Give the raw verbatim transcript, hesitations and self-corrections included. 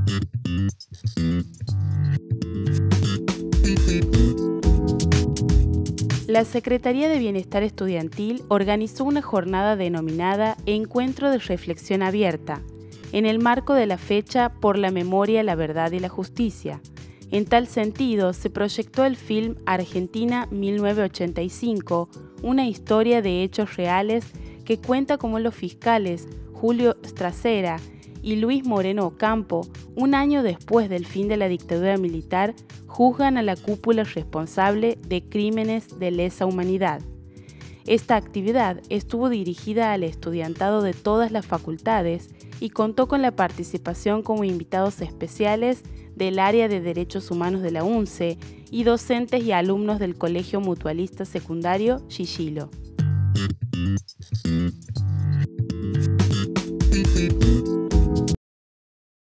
La Secretaría de Bienestar Estudiantil organizó una jornada denominada Encuentro de Reflexión Abierta, en el marco de la fecha Por la Memoria, la Verdad y la Justicia. En tal sentido, se proyectó el film Argentina mil novecientos ochenta y cinco, una historia de hechos reales que cuenta cómo los fiscales Julio Stracera y Luis Moreno Ocampo, un año después del fin de la dictadura militar, juzgan a la cúpula responsable de crímenes de lesa humanidad. Esta actividad estuvo dirigida al estudiantado de todas las facultades y contó con la participación como invitados especiales del área de Derechos Humanos de la UNCE y docentes y alumnos del Colegio Mutualista Secundario Gigilo.